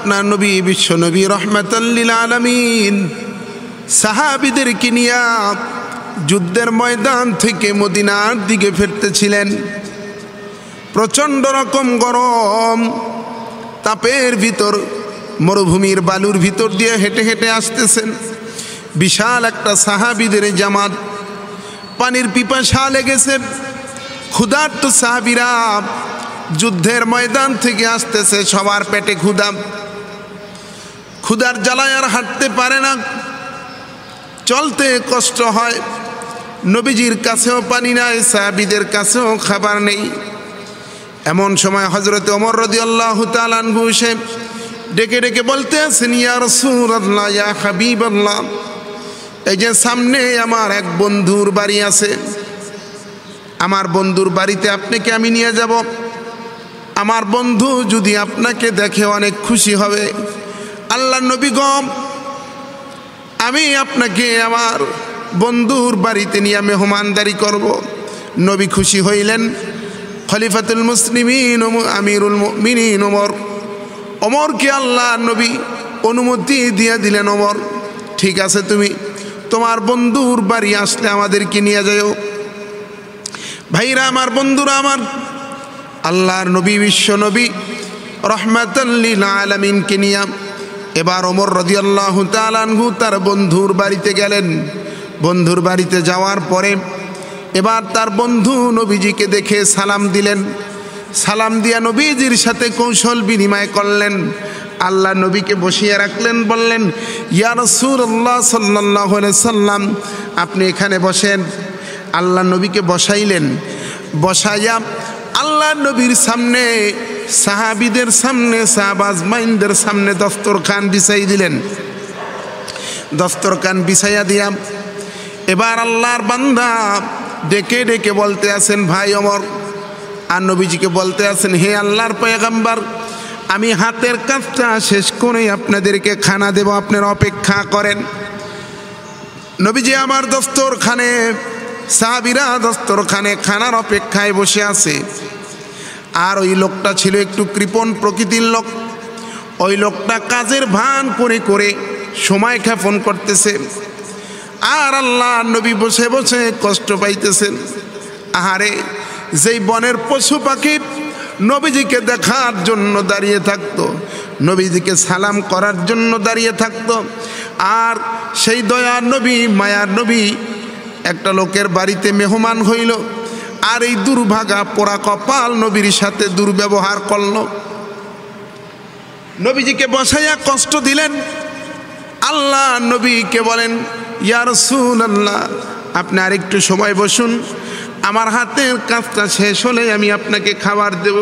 আপনার নবী বিশ্ব নবী রহমাতাল লিল আলামিন সাহাবীদেরকে নিয়ে যুদ্ধের ময়দান থেকে মদিনার দিকে ফিরতেছিলেন। প্রচণ্ড রকম গরম, তাপের ভিতর মরুভূমির বালুর ভিতর দিয়ে হেঁটে হেঁটে আসতেছেন। বিশাল একটা সাহাবীদের জামাত, পানির পিপাসা লেগেছে। ক্ষুধার্ত সাহাবীরা যুদ্ধের ময়দান থেকে আসতেছে, সবার পেটে ক্ষুধা। ক্ষুধার জ্বালায় আর হাঁটতে পারে না, চলতে কষ্ট হয়। নবীজির কাছেও পানি নাই, সাহাবীদের কাছেও খাবার নেই। এমন সময় হযরত ওমর রাদিয়াল্লাহু তাআলা আনহু এসে ডেকে ডেকে বলতে আছেন, ইয়া রাসূলুল্লাহ, ইয়া হাবিবাল্লাহ, এই যে সামনে আমার এক বন্ধুর বাড়ি আছে, আমার বন্ধুর বাড়িতে আপনাকে আমি নিয়ে যাব। আমার বন্ধু যদি আপনাকে দেখে অনেক খুশি হবে। আল্লাহর নবী গো, আমি আপনাকে আমার বন্ধুর বাড়িতে নিয়ে মেহমানদারি করব। নবী খুশি হইলেন। খলিফাতুল মুসলিমিন আমিরুল মুমিনিন ওমরকে আল্লাহর নবী অনুমতি দিয়ে দিলেন, ওমর ঠিক আছে, তুমি তোমার বন্ধুর বাড়ি আসলে আমাদেরকে নিয়ে যাও। ভাইরা আমার, বন্ধুরা আমার, আল্লাহর নবী বিশ্ব নবী রহমাতাল লিল আলামিনকে নিয়ে এবার ওমর রাদিয়াল্লাহু তাআলা আনহু তার বন্ধুর বাড়িতে গেলেন। বন্ধুর বাড়িতে যাওয়ার পরে এবার তার বন্ধু নবীজিকে দেখে সালাম দিলেন। সালাম দিয়া নবীজির সাথে কৌশল বিনিময় করলেন। আল্লাহ নবীকে বসিয়ে রাখলেন, বললেন, ইয়া রাসূলুল্লাহ সাল্লাল্লাহু আলাইহি সাল্লাম, আপনি এখানে বসেন। আল্লাহ নবীকে বসাইলেন। বসাইয়া আল্লাহ নবীর সামনে, সাহাবীদের সামনে, সাহাবাজমাইনদের সামনে দস্তরখান বিছাই দিলেন। দস্তরখান বিছাইয়া দিয়া এবার আল্লাহর বান্দা ডেকে ডেকে বলতে আছেন, ভাই ওমর, আর নবীজিকে বলতে আছেন, হে আল্লাহর পয়গম্বর, আমি হাতের কাজটা শেষ করে আপনাদেরকে খানা দেব, আপনারা অপেক্ষা করেন। নবীজি আমার দস্তরখানে, সাহাবীরা দস্তরখানে খানার অপেক্ষায় বসে আছে। আর ওই লোকটা ছিল একটু কৃপণ প্রকৃতির লোক। ওই লোকটা কাজের ভান করে করে সময় ক্ষেপণ করতেছে। আর আল্লাহ নবী বসে বসে কষ্ট পাইতেছেন। আহারে, যেই বনের পশু পাখি নবীজিকে দেখার জন্য দাঁড়িয়ে থাকতো, নবীজিকে সালাম করার জন্য দাঁড়িয়ে থাকতো, আর সেই দয়ার নবী, মায়ার নবী একটা লোকের বাড়িতে মেহমান হইল, আর এই দুর্ভাগা পোড়া কপাল নবীর সাথে দুর্ব্যবহার করল। নবীজিকে বসাইয়া কষ্ট দিলেন। আল্লাহ নবীকে বলেন, ইয়া রাসূলুল্লাহ, আপনি আর একটু সময় বসুন, আমার হাতের কাজটা শেষ হলে আমি আপনাকে খাবার দেব।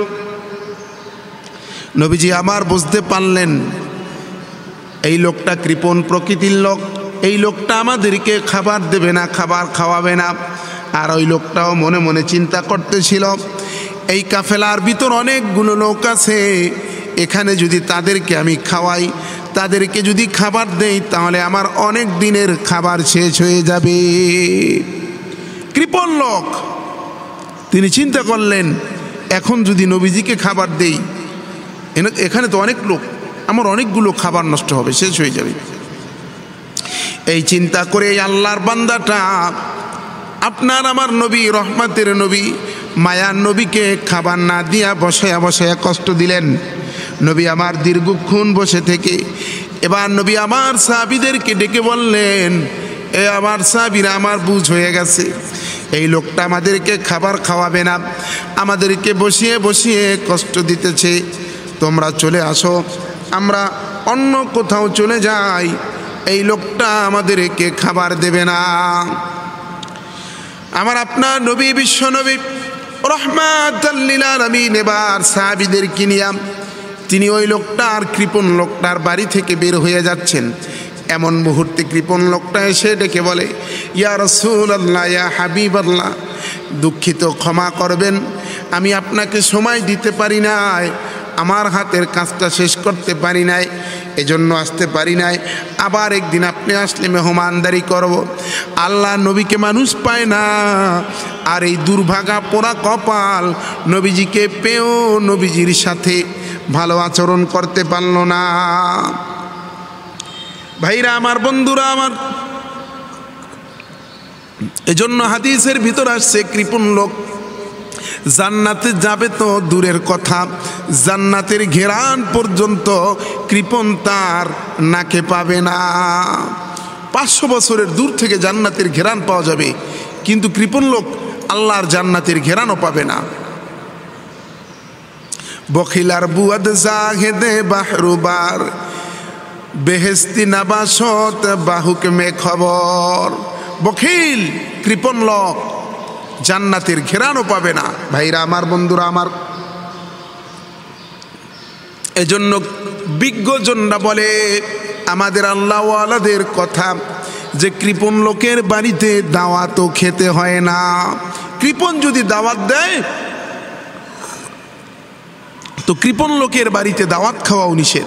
নবীজি আবার বুঝতে পারলেন এই লোকটা কৃপণ প্রকৃতির লোক, এই লোকটা আমাদেরকে খাবার দেবে না, খাবার খাওয়াবে না। আর ওই লোকটাও মনে মনে চিন্তা করতেছিল, এই কাফেলার ভিতর অনেকগুলো লোক আছে, এখানে যদি তাদেরকে আমি খাওয়াই, তাদেরকে যদি খাবার দেই, তাহলে আমার অনেক দিনের খাবার শেষ হয়ে যাবে। কৃপণ লোক, তিনি চিন্তা করলেন, এখন যদি নবীজিকে খাবার দেই, এখানে তো অনেক লোক, আমার অনেকগুলো খাবার নষ্ট হবে, শেষ হয়ে যাবে। এই চিন্তা করে আল্লাহর বান্দাটা আপনার আমার নবী, রহমতের নবী, মায়ার নবীকে খাবার না দিয়া বসায়া বসায়া কষ্ট দিলেন। নবী আমার দীর্ঘক্ষণ বসে থেকে এবার নবী আমার সাহাবীদেরকে ডেকে বললেন, এ আমার সাহাবীরা, আমার বুঝ হয়ে গেছে, এই লোকটা আমাদেরকে খাবার খাওয়াবে না, আমাদেরকে বসিয়ে বসিয়ে কষ্ট দিতেছে। তোমরা চলে আসো, আমরা অন্য কোথাও চলে যাই, এই লোকটা আমাদেরকে খাবার দেবে না। আমার আপনার নবী বিশ্ব নবী রহমাতাল লিল আলামিন এবার সাহাবীদেরকে নিয়ে তিনি ওই লোকটার, কৃপণ লোকটার বাড়ি থেকে বের হয়ে যাচ্ছেন। এমন মুহূর্তে কৃপণ লোকটা এসে ডেকে বলে, ইয়া রাসূলুল্লাহ, ইয়া হাবিবাল্লাহ, দুঃখিত, ক্ষমা করবেন, আমি আপনাকে সময় দিতে পারি নাই, আমার হাতের কাজটা শেষ করতে পারি নাই, এজন্য আসতে পারি নাই। আবার একদিন আপনি আসলে মেহমানদারি করব। আল্লাহ নবীকে মানুষ পায় না, আর এই দুর্ভাগা পোড়া কপাল নবীজিকে পেয়েও নবীজির সাথে ভালো আচরণ করতে পারল না। ভাইরা আমার, বন্ধুরা আমার, এজন্য হাদিসের ভিতর আসছে কৃপণ লোক জান্নাতে যাবে তো দূরের কথা, জান্নাতের ঘেরান পর্যন্ত কৃপণ তার নাকে পাবে না। 500 বছরের দূর থেকে জান্নাতের ঘেরান পাওয়া যাবে, কিন্তু কৃপণ লোক আল্লাহর জান্নাতের ঘেরানও পাবে না। বখিলার বুয়াদ জাহেদে বাহরুবার বেহেস্তি নাবাসত বাহুকমে খবর। বখিল কৃপণ লোক জান্নাতের ঘেরানও পাবে না। ভাইরা আমার, বন্ধুরা আমার, এজন্য বিজ্ঞজনরা বলে আমাদের আল্লাহওয়ালাদের কথা যে কৃপণ লোকের বাড়িতে দাওয়াতও খেতে হয় না। কৃপণ যদি দাওয়াত দেয় তো কৃপণ লোকের বাড়িতে দাওয়াত খাওয়াও নিষেধ।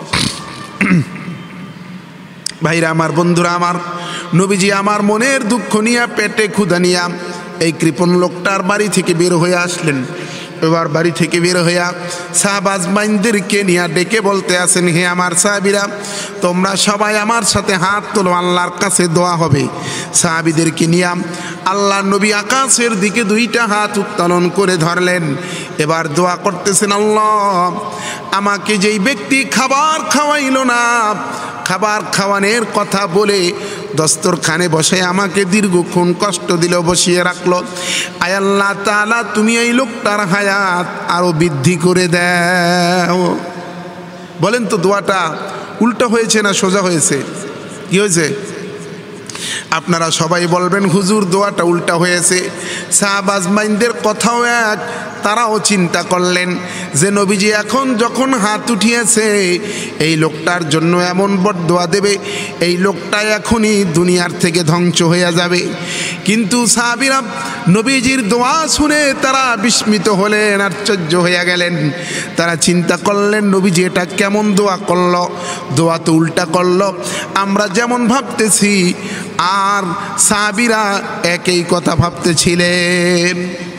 ভাইরা আমার, বন্ধুরা আমার, নবীজি আমার মনের দুঃখ নিয়া, পেটে ক্ষুধা নিয়া এই কৃপণ লোকটার বাড়ি থেকে বের হয়ে আসলেন। এবার বাড়ি থেকে বের হইয়া সাহাবাজমাইনদেরকে নিয়ে ডেকে বলতে আছেন, হে আমার সাহাবীরা, তোমরা সবাই আমার সাথে হাত তোলো, আল্লাহর কাছে দোয়া হবে। সাহাবীদেরকে নিয়ে আল্লাহ নবী আকাশের দিকে 2টা হাত উত্তোলন করে ধরলেন। এবার দোয়া করতেছেন, আল্লাহ আমাকে যেই ব্যক্তি খাবার খাওয়াইল না, খাবার খাওয়ানোর কথা বলে দস্তরখানে বসে আমাকে দীর্ঘক্ষণ কষ্ট দিল, বসিয়ে রাখলো, আয় আল্লাহ তাআলা তুমি এই লোকটার হায়াত আরো বৃদ্ধি করে দাও। বলেন তো দোয়াটা উল্টা হয়েছে না সোজা হয়েছে? কি হয়েছে? আপনারা সবাই বলবেন হুজুর দোয়াটা উল্টা হয়েছে। সাহাবাজমাইনদের কথাও এক, তারাও চিন্তা করলেন যে নবীজি এখন যখন হাত উঠিয়েছে এই লোকটার জন্য এমন বদদোয়া দেবে, এই লোকটা এখনই দুনিয়ার থেকে ধ্বংস হয়ে যাবে। কিন্তু সাহাবীরা নবীজির দোয়া শুনে তারা বিস্মিত হলেন, আশ্চর্য হয়ে গেলেন। তারা চিন্তা করলেন নবীজি এটা কেমন দোয়া করলো, দোয়া তো উল্টা করলো। আমরা যেমন ভাবতেছি আর সাহাবীরা একই কথা ভাবতেছিলেন।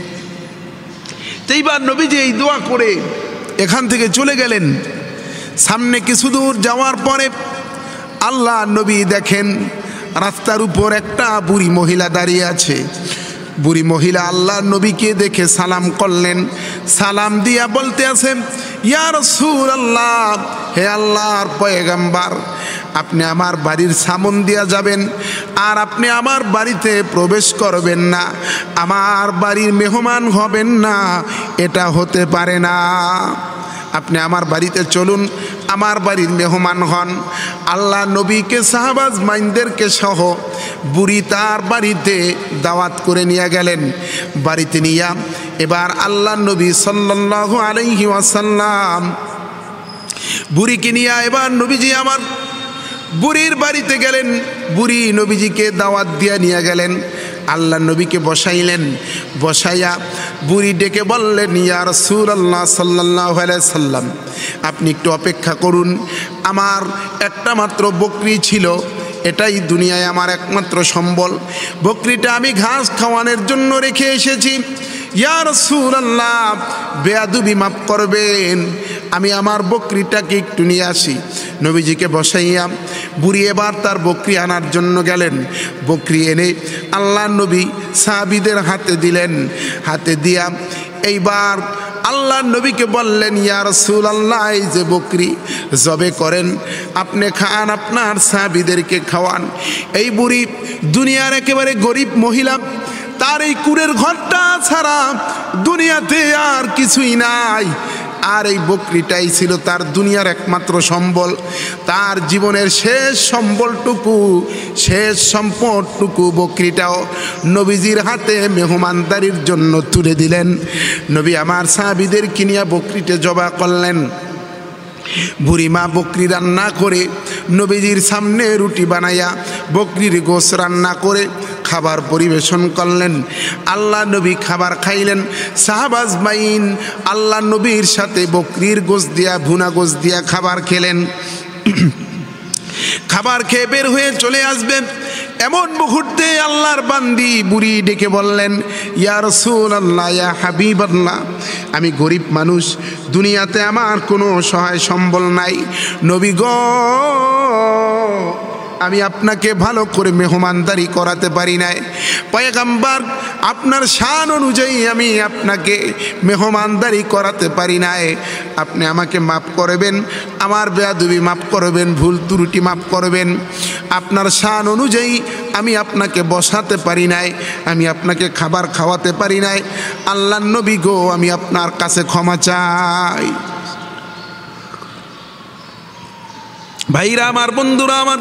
এইবার নবীজি এই দোয়া করে এখান থেকে চলে গেলেন। সামনে কিছু দূর যাওয়ার পরে আল্লাহ নবী দেখেন রাস্তার উপর একটা বুড়ি মহিলা দাঁড়িয়ে আছে। বুড়ি মহিলা আল্লাহ নবীকে দেখে সালাম করলেন। সালাম দিয়া বলতে আছেন, ইয়া রাসূলুল্লাহ, হে আল্লাহর পয়গম্বর, আপনি আমার বাড়ির সামন দিয়া যাবেন আর আপনি আমার বাড়িতে প্রবেশ করবেন না, আমার বাড়ির মেহমান হবেন না, এটা হতে পারে না। আপনি আমার বাড়িতে চলুন, আমার বাড়ির মেহমান হন। আল্লাহ নবীকে সাহাবাজমাইনদেরকে সহ বুড়ি তার বাড়িতে দাওয়াত করে নিয়ে গেলেন। বাড়িতে নিয়ে এবার আল্লাহ নবী সাল্লাল্লাহু আলাইহি ওয়াসাল্লাম বুড়িকে নিয়ে এবার নবীজি আমার বুড়ির বাড়িতে গেলেন। বুড়ি নবীজিকে দাওয়াত দিয়ে নিয়ে গেলেন। আল্লাহ নবীকে বসাইলেন। বসাইয়া বুড়ি ডেকে বললেন, ইয়া রাসূলুল্লাহ সাল্লাল্লাহু আলাইহি সাল্লাম, আপনি একটু অপেক্ষা করুন, আমার একটা মাত্র বকরি ছিল, এটাই দুনিয়ায় আমার একমাত্র সম্বল। বকরিটা আমি ঘাস খাওয়ানোর জন্য রেখে এসেছি। ইয়া রাসূলুল্লাহ, বেয়াদবি মাফ করবেন, আমি আমার বকরিটাকে একটু নিয়ে আসি। নবীজিকে বসাইয়া বুড়ি এবার তার বকরি আনার জন্য গেলেন। বকরি এনে আল্লাহ নবী সাহাবীদের হাতে দিলেন। হাতে দিয়া এইবার আল্লাহ নবীকে বললেন, ইয়া রাসূলুল্লাহ, এই যে বকরি জবে করেন, আপনি খান, আপনার সাহাবীদেরকে খাওয়ান। এই বুড়ি দুনিয়ার একেবারে গরিব মহিলা, তার এই কুড়ের ঘরটা ছাড়া দুনিয়াতে আর কিছুই নাই। আর এই বকরিটাই ছিল তার দুনিয়ার একমাত্র সম্বল। তার জীবনের শেষ সম্বলটুকু, শেষ সম্পদটুকু বকরিটাও নবীজির হাতে মেহমানদারির জন্য তুলে দিলেন। নবী আমার সাহাবীদের কিনিয়া বকরিতে জবা করলেন। বুড়িমা বকরি রান্না করে নবীজির সামনে রুটি বানাইয়া বকরির গোশ রান্না করে খাবার পরিবেশন করলেন। আল্লাহ নবী খাবার খাইলেন। সাহাবাজমাইন আল্লাহ নবীর সাথে বকরির গোশ দিয়া, ভুনা গোশ দিয়া খাবার খেলেন। খাবার খেয়ে বের হয়ে চলে আসবেন। এমন মুহূর্তে আল্লাহর বান্দি বুড়ি ডেকে বললেন, ইয়া রাসূলুল্লাহ, ইয়া হাবিবাল্লাহ, আমি গরিব মানুষ, দুনিয়াতে আমার কোনো সহায় সম্বল নাই। নবী গো, আমি আপনাকে ভালো করে মেহমানদারি করাতে পারি নাই। পয়গম্বর, আপনার শান অনুযায়ী আমি আপনাকে মেহমানদারি করাতে পারি নাই। আপনি আমাকে মাফ করবেন, আমার বেয়াদবি মাফ করবেন, ভুল ত্রুটি মাফ করবেন। আপনার শান অনুযায়ী আমি আপনাকে বসাতে পারি নাই, আমি আপনাকে খাবার খাওয়াতে পারি নাই। আল্লাহর নবী গো, আমি আপনার কাছে ক্ষমা চাই। ভাইরা আমার, বন্ধুরা আমার,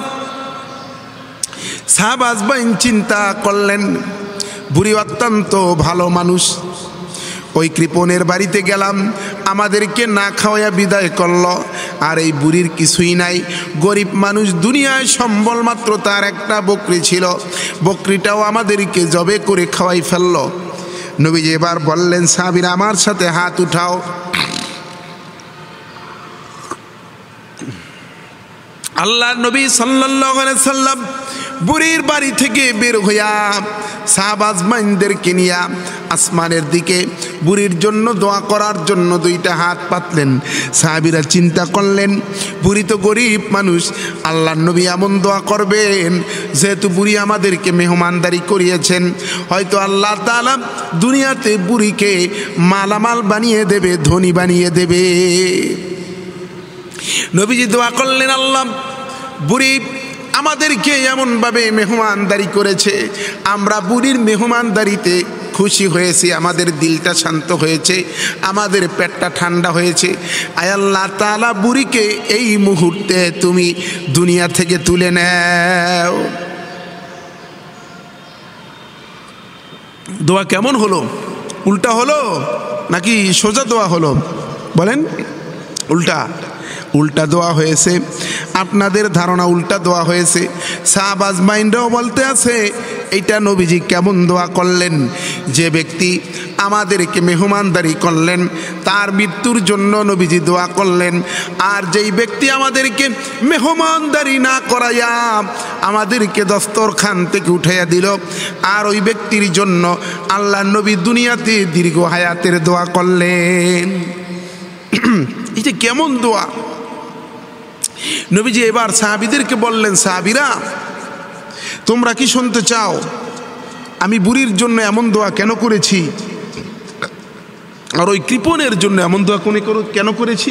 সাহাবা আজমাইন চিন্তা করলেন, বুড়ি অত্যন্ত ভালো মানুষ, ওই কৃপণের বাড়িতে গেলাম, আমাদেরকে না খাওয়াইয়া বিদায় করলো, আর এই বুড়ির কিছুই নাই, গরিব মানুষ, দুনিয়ায় সম্বল মাত্র তার একটা বকরি ছিল, বকরিটাও আমাদেরকে জবে করে খাওয়াই ফেললো। নবীজি এবার বললেন, সাহাবীরা আমার সাথে হাত উঠাও। আল্লাহর নবী সাল্লাল্লাহু আলাইহি সাল্লাম বুড়ির বাড়ি থেকে বের হইয়া সাহাবা আজমাইনদেরকে নিয়া আসমানের দিকে বুড়ির জন্য দোয়া করার জন্য দুইটা হাত পাতলেন। সাহাবীরা চিন্তা করলেন, বুড়ি তো গরিব মানুষ, আল্লাহর নবী এমন দোয়া করবেন, যেহেতু বুড়ি আমাদেরকে মেহমানদারি করিয়েছেন, হয়তো আল্লাহ তাআলা দুনিয়াতে বুড়িকে মালামাল বানিয়ে দেবে, ধনী বানিয়ে দেবে। নবীজি দোয়া করলেন, আল্লাহ, বুড়ি আমাদেরকে এমনভাবে মেহমানদারি করেছে, আমরা বুড়ির মেহমানদারিতে খুশি হয়েছি, আমাদের দিলটা শান্ত হয়েছে, আমাদের পেটটা ঠান্ডা হয়েছে। আয় আল্লাহ তাআলা, বুড়িকে এই মুহূর্তে তুমি দুনিয়া থেকে তুলে নাও। দোয়া কেমন হলো? উল্টা হলো নাকি সোজা দোয়া হলো? বলেন। উল্টা, উল্টা দোয়া হয়েছে। আপনাদের ধারণা উল্টা দোয়া হয়েছে। সাহাবা আজমাইনরাও বলতে আছে, এইটা নবীজি কেমন দোয়া করলেন? যে ব্যক্তি আমাদেরকে মেহমানদারি করলেন, তার মৃত্যুর জন্য নবীজি দোয়া করলেন, আর যেই ব্যক্তি আমাদেরকে মেহমানদারি না করাইয়া আমাদেরকে দস্তরখান থেকে উঠাইয়া দিল, আর ওই ব্যক্তির জন্য আল্লাহ নবী দুনিয়াতে দীর্ঘ হায়াতের দোয়া করলেন। এটা কেমন দোয়া? নবীজি এবার সাহাবীদেরকে বললেন, সাহাবীরা, তোমরা কি শুনতে চাও আমি বুড়ির জন্য এমন দোয়া কেন করেছি, আর ওই কৃপণের জন্য এমন দোয়া কেন করেছি?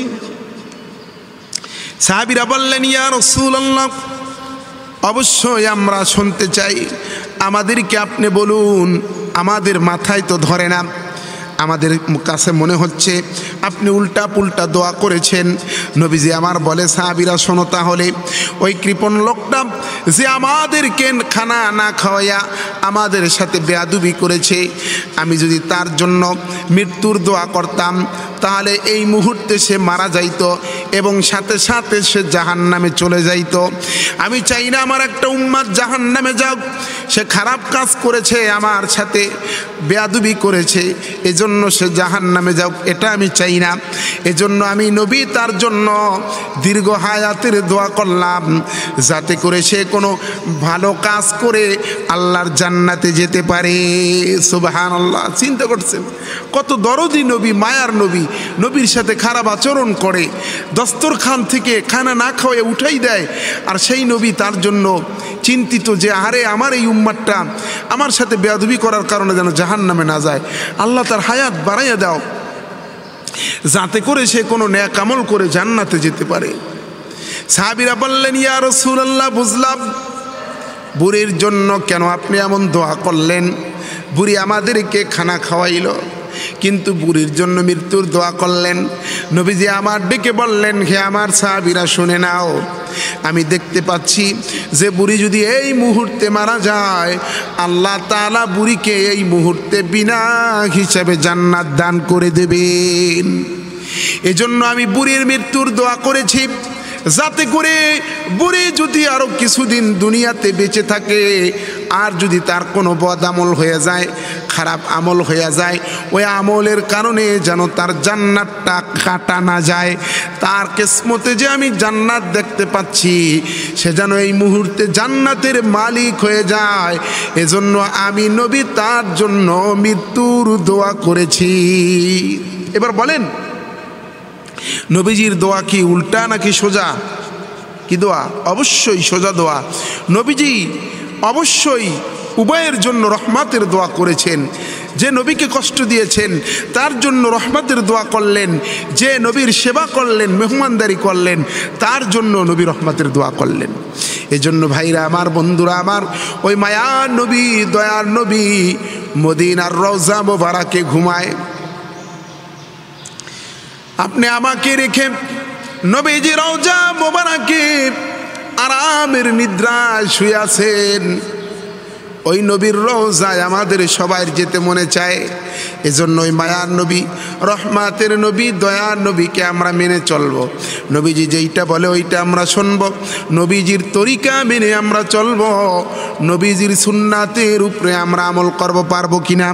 সাহাবীরা বললেন, ইয়া রাসূলুল্লাহ, অবশ্যই আমরা শুনতে চাই, আমাদেরকে আপনি বলুন, আমাদের মাথায় তো ধরে না, আমাদের কাছে মনে হচ্ছে আপনি উল্টা পুল্টা দোয়া করেছেন। নবীজি আমার বলে, সাহাবীরা শোনো তাহলে, ওই কৃপণ লোকটা যে আমাদেরকে খানা না খাওয়াইয়া আমাদের সাথে বেয়াদবি করেছে, আমি যদি তার জন্য মৃত্যুর দোয়া করতাম, তাহলে এই মুহূর্তে সে মারা যাইত এবং সাথে সাথে সে জাহান্নামে চলে যাইত। আমি চাই না আমার একটা উম্মাত জাহান্নামে যাক, সে খারাপ কাজ করেছে, আমার সাথে বেয়াদবি করেছে, এজন্য সে জাহান্নামে যাক, এটা আমি চাই না। এজন্য আমি নবী তার জন্য দীর্ঘ হায়াতের দোয়া করলাম, যাতে করে সে কোনো ভালো কাজ করে আল্লাহর জান্নাতে যেতে পারে। সুবহানাল্লাহ। চিন্তা করছেন কত দরদি নবী, মায়ার নবী, নবীর সাথে খারাপ আচরণ করে, দস্তরখান থেকে খানা না খাওয়ায় উঠাই দেয়, আর সেই নবী তার জন্য চিন্তিত যে আরে আমার এই উম্মাতটা আমার সাথে বেয়াদবি করার কারণে যেন জাহান্নামে না যায়, আল্লাহ তার হায়াত বাড়াইয়া দাও, যাতে করে সে কোনো নেক আমল করে জান্নাতে যেতে পারে। সাহাবীরা বললেন, ইয়া রাসূলুল্লাহ, বুঝলাম বুড়ির জন্য কেন আপনি এমন দোয়া করলেন। বুড়ি আমাদেরকে খানা খাওয়াইল, কিন্তু বুড়ির জন্য মৃত্যুর দোয়া করলেন। নবীজি আমার ডেকে বললেন, হে আমার সাহাবীরা শুনে নাও, আমি দেখতে পাচ্ছি যে বুড়ি যদি এই মুহূর্তে মারা যায়, আল্লাহ তাআলা বুড়িকে এই মুহূর্তে বিনা হিসাবে জান্নাত দান করে দেবেন। এজন্য আমি বুড়ির মৃত্যুর দোয়া করেছি, যাতে করে বুড়ি যদি আরো কিছুদিন দুনিয়াতে বেঁচে থাকে, আর যদি তার কোনো বদ আমল হয়ে যায়, খারাপ আমল হয়ে যায়, ওই আমলের কারণে যেন তার জান্নাতটা কাটা না যায়। তার কিসমতে যে আমি জান্নাত দেখতে পাচ্ছি, সে যেন এই মুহূর্তে জান্নাতের মালিক হয়ে যায়। এজন্য আমি নবী তার জন্য মৃত্যুর দোয়া করেছি। এবার বলেন, নবীজির দোয়া কি উল্টা নাকি সোজা? কি দোয়া? অবশ্যই সোজা দোয়া। নবীজি অবশ্যই উভয়ের জন্য রহমতের দোয়া করেছেন। যে নবীকে কষ্ট দিয়েছেন তার জন্য রহমতের দোয়া করলেন, যে নবীর সেবা করলেন, মেহমানদারি করলেন, তার জন্য নবী রহমতের দোয়া করলেন। এজন্য ভাইরা আমার, বন্ধুরা আমার, ওই মায়ার নবী, দয়ার নবী মদিনার রওজা মোবারকে ঘুমায়। আপনি আমাকে রেখে নবীজি রওজা মোবারকে আরামের নিদ্রায় শুয়ে আছেন। ওই নবীর রওজায় আমাদের সবার যেতে মনে চায়। এজন্য ওই মায়ার নবী, রহমাতের নবী, দয়ার নবীকে আমরা মেনে চলব। নবীজি যেইটা বলে ওইটা আমরা শুনব, নবীজির তরিকা মেনে আমরা চলব, নবীজির সুন্নাতের উপরে আমরা আমল করব। পারবো কিনা?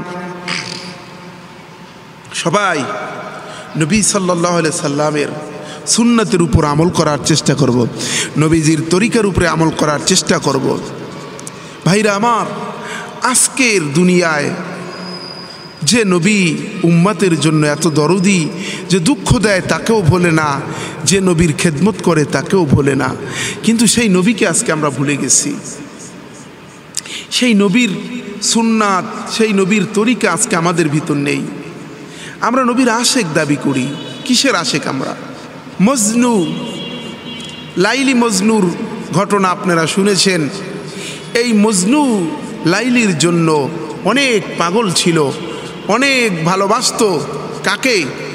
সবাই নবী সাল্লাল্লাহু আলাইহি সাল্লামের সুন্নাতের উপর আমল করার চেষ্টা করব, নবীজির তরিকার উপরে আমল করার চেষ্টা করব। ভাইরা আমার, আজকের দুনিয়ায় যে নবী উম্মতের জন্য এত দরদি, যে দুঃখ দেয় তাকেও ভোলে না, যে নবীর খেদমত করে তাকেও ভোলে না, কিন্তু সেই নবীকে আজকে আমরা ভুলে গেছি। সেই নবীর সুন্নাত, সেই নবীর তরিকা আজকে আমাদের ভিতর নেই। আমরা নবীর আশেক দাবি করি। কিসের আশেক আমরা? মজনু, লাইলি মজনুর ঘটনা আপনারা শুনেছেন। এই মজনু লাইলির জন্য অনেক পাগল ছিল, অনেক ভালোবাসত। কাকে?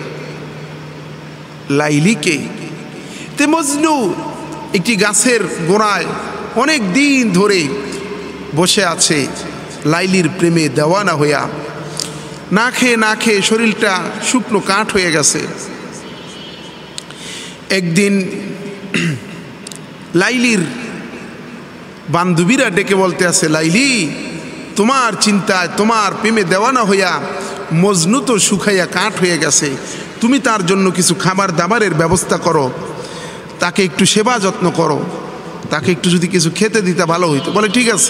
লাইলিকে। তে মজনু একটি গাছের গোড়ায় অনেক দিন ধরে বসে আছে, লাইলির প্রেমে দেওয়ানা হইয়া। না খেয়ে না খেয়ে শরীরটা শুকনো কাঠ হয়ে গেছে। একদিন লাইলির বান্ধবীরা ডেকে বলতে আছে, লাইলি, তোমার চিন্তায়, তোমার প্রেমে দেওয়ানা হইয়া মজনু তো শুকাইয়া কাঠ হয়ে গেছে, তুমি তার জন্য কিছু খাবার দাবারের ব্যবস্থা করো, তাকে একটু সেবা যত্ন করো, তাকে একটু যদি কিছু খেতে দিতে ভালো হইতো। বলে ঠিক আছে।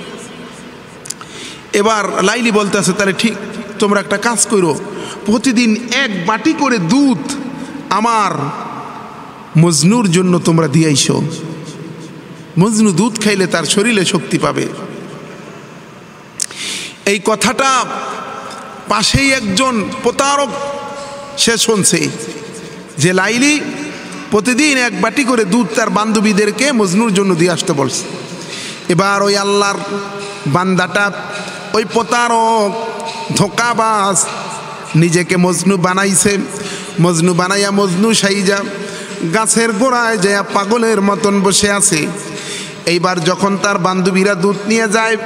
এবার লাইলি বলতে আছে, তাহলে ঠিক, তোমরা একটা কাজ করো, প্রতিদিন এক বাটি করে দুধ আমার মজনুর জন্য তোমরা দিয়ে আইসো। মজনু দুধ খাইলে তার শরীরে শক্তি পাবে। এই কথাটা পাশেই একজন প্রতারক, সে শুনছে যে লাইলি প্রতিদিন এক বাটি করে দুধ তার বান্ধবীদেরকে মজনুর জন্য দিয়ে আসতে বলছে। এবার ওই আল্লাহর বান্দাটা, ওই প্রতারক ধোকাবাজ, নিজেকে মজনু বানাইছে। মজনু বানাইয়া মজনু সাইজা গাছের গোড়ায় যায় পাগলের মতন বসে আছে। এইবার যখন তার বান্ধবীরা দুধ নিয়ে যায়,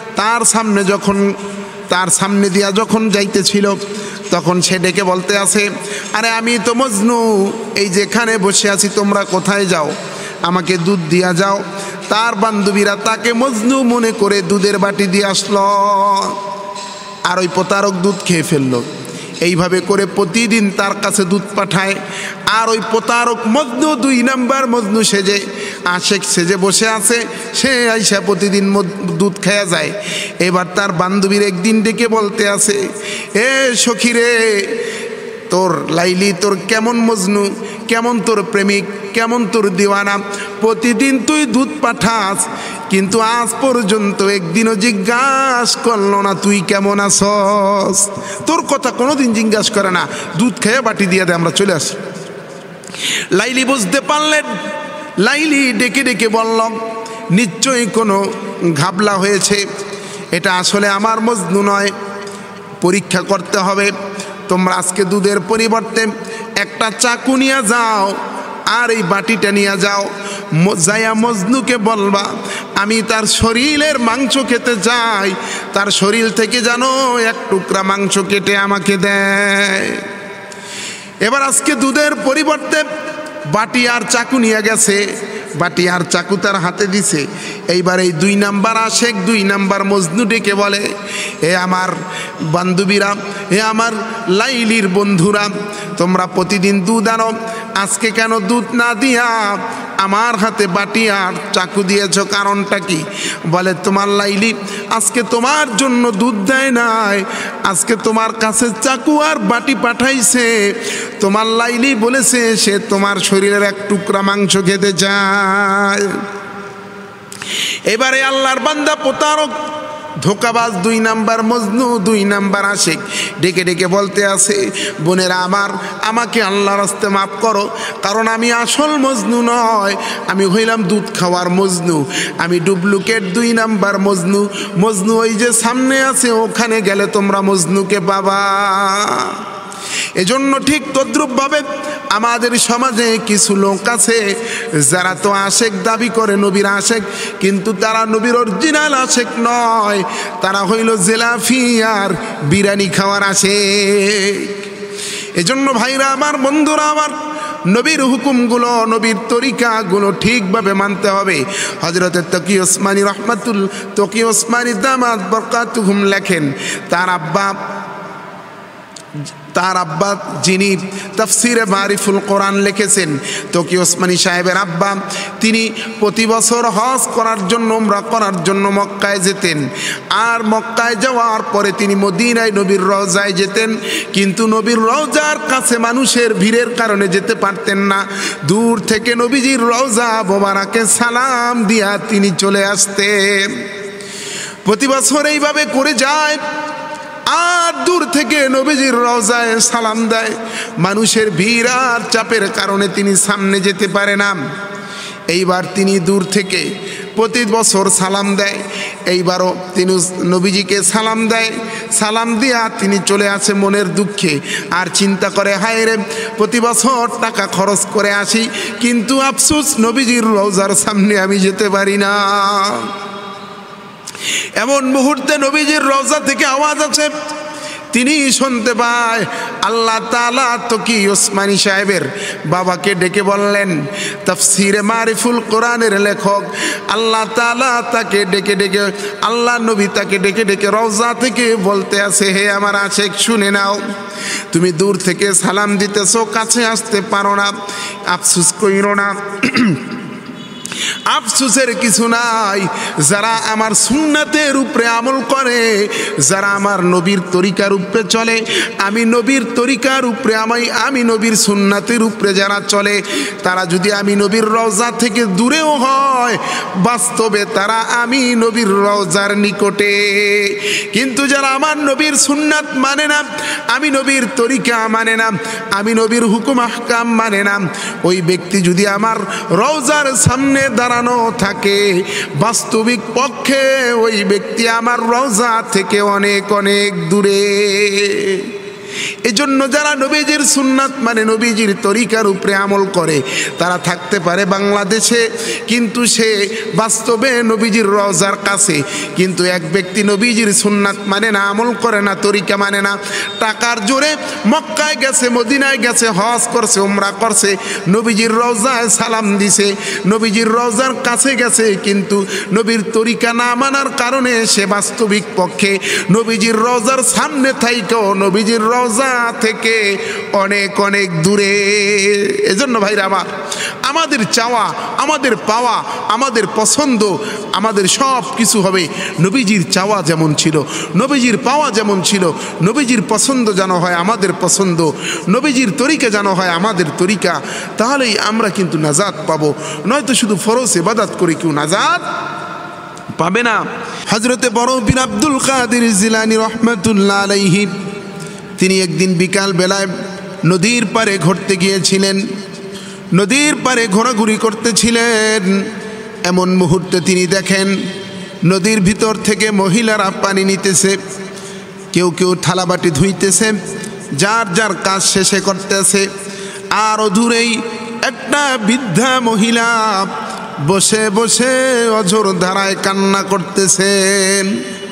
তার সামনে দিয়া যখন যাইতেছিল, তখন সে ডেকে বলতে আছে, আরে আমি তো মজনু, এই যেখানে বসে আছি, তোমরা কোথায় যাও? আমাকে দুধ দিয়া যাও। তার বান্ধবীরা তাকে মজনু মনে করে দুধের বাটি দিয়ে আসলো, আর ওই প্রতারক দুধ খেয়ে ফেললো। এইভাবে করে প্রতিদিন তার কাছে দুধ পাঠায়। আর ওই প্রতারক মজনু, 2 নাম্বার মজনু সেজে, আশেক সেজে বসে আছে, সে আইসা প্রতিদিন দুধ খেয়ে যায়। এবার তার বান্ধবীর একদিন ডেকে বলতে আছে, এ সখী রে, তোর লাইলি তোর কেমন মজনু, কেমন তোর প্রেমিক, কেমন তোর দিওয়ানা, প্রতিদিন তুই দুধ পাঠাস, কিন্তু আজ পর্যন্ত একদিনও জিজ্ঞাসা করলো না তুই কেমন আছস। তোর কথা কোনোদিন জিজ্ঞাসা করে না, দুধ খেয়ে বাটি দিয়ে দেয়, আমরা চলে আসি। লাইলি বুঝতে পারলেন, লাইলি ডেকে ডেকে বলল, নিশ্চয়ই কোনো ঘাবলা হয়েছে, এটা আসলে আমার মজনু নয়, পরীক্ষা করতে হবে। তোমরা আজকে দুধের পরিবর্তে একটা চাকু নিয়ে যাও, আর এই বাটিটা নিয়ে যাও, যাইয়া মজনুকে বলবা আমি তার শরীরের মাংস খেতে চাই, তার শরীর থেকে যেন এক টুকরা মাংস কেটে আমাকে দেয়। এবার আজকে দুধের পরিবর্তে বাটি আর চাকু নিয়ে গেছে। বাটি আর চাকু তার হাতে দিছে। এইবার এই 2 নাম্বার আশেক 2 নাম্বার মজনু ডেকে বলে, এ আমার বান্ধবীরা, এ আমার লাইলির বন্ধুরা, তোমরা প্রতিদিন দুধ আনো, আজকে কেন দুধ না দিয়া আমার হাতে বাটি আর চাকু দিয়েছ, কারণটা কি? বলে তোমার লাইলি আজকে তোমার জন্য দুধ দেয় নাই, আজকে তোমার কাছে চাকু আর বাটি পাঠাইছে। তোমার লাইলি বলেছে সে তোমার শরীরের এক টুকরা মাংস খেতে চায়। এবারে আল্লাহর বান্দা প্রতারক ধোকাবাজ 2 নাম্বার মজনু 2 নাম্বার আশেক ডেকে ডেকে বলতে আছে, বোনেরা আমার, আমাকে আল্লাহর রাস্তে মাফ করো, কারণ আমি আসল মজনু নয়, আমি হইলাম দুধ খাওয়ার মজনু, আমি ডুপ্লিকেট 2 নাম্বার মজনু। মজনু ওই যে সামনে আছে, ওখানে গেলে তোমরা মজনুকে পাবা। এজন্য ঠিক তদ্রূপভাবে আমাদের সমাজে কিছু লোক আছে যারা তো আশেক দাবি করে, নবীর আশেক, কিন্তু তারা নবীর অরিজিনাল আশেক নয়, তারা হইল জেলাফি আর বিরিয়ানি খাওয়ার আশেক। এজন্য ভাইরা আমার, বন্ধুরা আমার, নবীর হুকুমগুলো, নবীর তরিকাগুলো ঠিকভাবে মানতে হবে। হযরত তকি ওসমানী তকি ওসমানী দামাত বরকাতুহুম লেখেন, তার আব্বা যিনি তাফসিরে মারিফুল কোরআন লিখেছেন, তকি ওসমানী সাহেবের আব্বা, তিনি প্রতি বছর হজ করার জন্য, উমরা করার জন্য মক্কায় যেতেন। আর মক্কায় যাওয়ার পরে তিনি মদিনায় নবীর রওজায় যেতেন, কিন্তু নবীর রওজার কাছে মানুষের ভিড়ের কারণে যেতে পারতেন না। দূর থেকে নবীজির রওজা মোবারকে সালাম দিয়া তিনি চলে আসতেন। প্রতি বছর এইভাবে করে যায়, আর দূর থেকে নবীজির রওজায় সালাম দেয়। মানুষের ভিড় আর চাপের কারণে তিনি সামনে যেতে পারে না। এইবার তিনি দূর থেকে প্রতি বছর সালাম দেয়। এইবারও তিনি নবীজিকে সালাম দেয়, সালাম দিয়া তিনি চলে আসে মনের দুঃখে, আর চিন্তা করে, হায় রে, প্রতি বছর টাকা খরচ করে আসি, কিন্তু আফসোস নবীজির রওজার সামনে আমি যেতে পারি না। এমন মুহূর্তে নবীজির রওজা থেকে আওয়াজ আছে, তিনি শুনতে পায়। আল্লাহ তাআলা তকি ওসমানী সাহেবের বাবাকে ডেকে বললেন, তাফসিরে মারিফুল কোরআনের লেখক, আল্লাহ তাআলা তাকে ডেকে ডেকে, আল্লাহ নবী তাকে ডেকে ডেকে রওজা থেকে বলতে আছে, হে আমার আশেক, শুনে নাও, তুমি দূর থেকে সালাম দিতেছো, কাছে আসতে পারো না, আফসোস কইরো না। আফসোসের কিছু নাই, যারা আমার সুন্নাতের উপরে আমল করে, যারা আমার নবীর তরিকার উপরে চলে, আমি নবীর তরিকার উপরে, আমি নবীর সুন্নাতের উপরে যারা চলে, তারা যদি আমি নবীর রওজা থেকে দূরেও হয়, বাস্তবে তারা আমি নবীর রওজার নিকটে। কিন্তু যারা আমার নবীর সুন্নাত মানে না, আমি নবীর তরিকা মানে না, আমি নবীর হুকুম আহকাম মানে না, ওই ব্যক্তি যদি আমার রওজার সামনে দাঁড়ানো থাকে, বাস্তবিক পক্ষে ওই ব্যক্তি আমার রওজা থেকে অনেক অনেক দূরে। এজন্য যারা নবীজির সুন্নাত মানে, নবীজির তরিকার উপরে আমল করে, তারা থাকতে পারে বাংলাদেশে, কিন্তু সে বাস্তবে নবীজির রওজার কাছে। কিন্তু এক ব্যক্তি নবীজির সুন্নাত মানে না, আমল করে না, তরিকা মানে না, টাকার জোরে মক্কায় গেছে, মদিনায় গেছে, হজ করছে, উমরা করছে, নবীজির রওজায় সালাম দিছে, নবীজির রওজার কাছে গেছে, কিন্তু নবীর তরিকা না মানার কারণে সে বাস্তবিক পক্ষে নবীজির রওজার সামনে থাইকেও নবীজির রওজা থেকে অনেক অনেক দূরে। এজন্য ভাইরা আমার, আমাদের চাওয়া, আমাদের পাওয়া, আমাদের পছন্দ, আমাদের সব কিছু হবে নবীজির চাওয়া যেমন ছিল, নবীজির পাওয়া যেমন ছিল, নবীজির পছন্দ যেন হয় আমাদের পছন্দ, নবীজির তরিকা যেন হয় আমাদের তরিকা, তাহলেই আমরা কিন্তু নাজাত পাবো। নয়তো শুধু ফরজ ইবাদত করে কেউ নাজাত পাবে না। হযরতে বড় পীর আব্দুল কাদের জিলানী রহমাতুল্লাহ আলাইহি, তিনি একদিন বিকাল বেলায় নদীর পাড়ে ঘুরতে গিয়েছিলেন, নদীর পাড়ে ঘোরাঘুরি করতেছিলেন। এমন মুহূর্তে তিনি দেখেন নদীর ভিতর থেকে মহিলারা পানি নিতেছে, কেউ কেউ থালাবাটি ধুইতেছে, যার যার কাজ শেষে করতেছে। আর দূরেই একটা বৃদ্ধা মহিলা বসে বসে অঝোর ধারায় কান্না করতেছেন।